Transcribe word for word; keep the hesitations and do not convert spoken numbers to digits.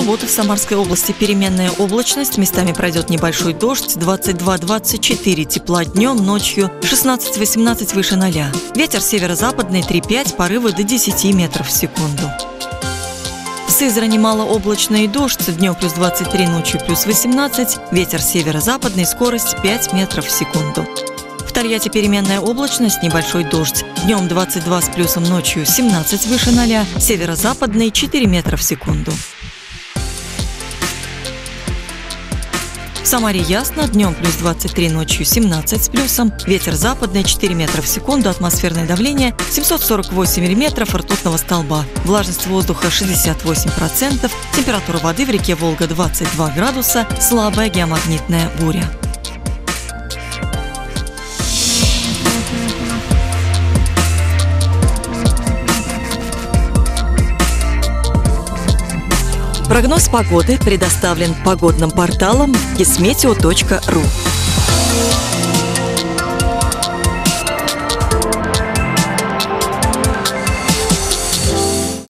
субботу в Самарской области переменная облачность, местами пройдет небольшой дождь, двадцать два — двадцать четыре тепла днем, ночью шестнадцать — восемнадцать выше ноля. Ветер северо-западный три — пять, порывы до десяти метров в секунду. В Сызрани малооблачно и дождь, днем плюс двадцать три, ночью плюс восемнадцать, ветер северо-западный, скорость пять метров в секунду. В Тольятти переменная облачность, небольшой дождь. Днем двадцать два с плюсом, ночью семнадцать выше ноля, северо-западный четыре метра в секунду. В Самаре ясно, днем плюс двадцать три, ночью семнадцать с плюсом, ветер западный четыре метра в секунду, атмосферное давление семьсот сорок восемь миллиметров ртутного столба, влажность воздуха шестьдесят восемь процентов, температура воды в реке Волга двадцать два градуса, слабая геомагнитная буря. Прогноз погоды предоставлен погодным порталом кисметео точка ру.